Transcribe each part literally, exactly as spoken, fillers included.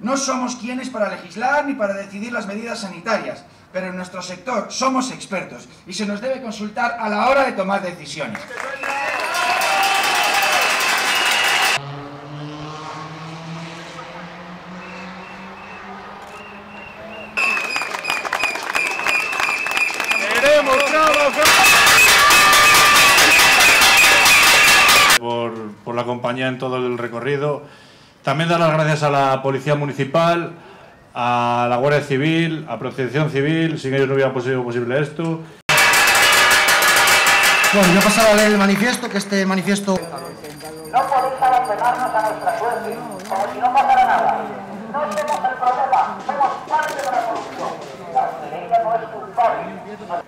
No somos quienes para legislar ni para decidir las medidas sanitarias, pero en nuestro sector somos expertos y se nos debe consultar a la hora de tomar decisiones. Por, por la compañía en todo el recorrido. También dar las gracias a la Policía Municipal, a la Guardia Civil, a Protección Civil, sin ellos no hubiera sido posible esto. Bueno, yo he pasado a leer el manifiesto, que este manifiesto... No podéis abandonarnos a nuestra suerte, como si no pasara nada. No somos el problema, somos parte de la solución. La hostelería no es culpable.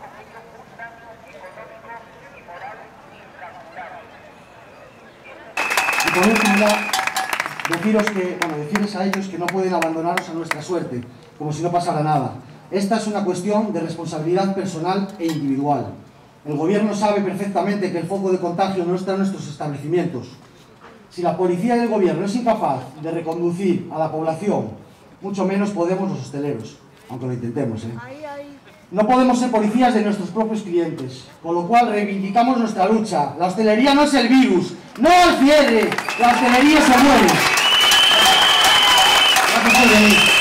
Y por último, ya, deciros que, bueno, decirles a ellos que no pueden abandonarnos a nuestra suerte, como si no pasara nada. Esta es una cuestión de responsabilidad personal e individual. El gobierno sabe perfectamente que el foco de contagio no está en nuestros establecimientos. Si la policía y el gobierno es incapaz de reconducir a la población, mucho menos podemos los hosteleros, aunque lo intentemos, ¿eh? No podemos ser policías de nuestros propios clientes, con lo cual reivindicamos nuestra lucha. La hostelería no es el virus, no el cierre, la hostelería se muere. Gracias por venir.